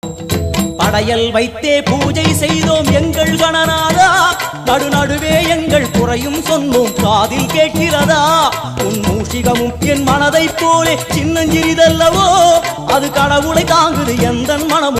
படையல் வைத்தே பூஜை செய்தோம் எங்கள் கணநாதா, நடுநடுவே எங்கள் குறையும் சொன்னோம் காதில் கேட்கிறதா? உன் மூஷிகமும் என் மனதை போலே சின்னஞ்சிறிதல்லவோ, அது கடவுளை தாங்குது எந்தன் மனமும்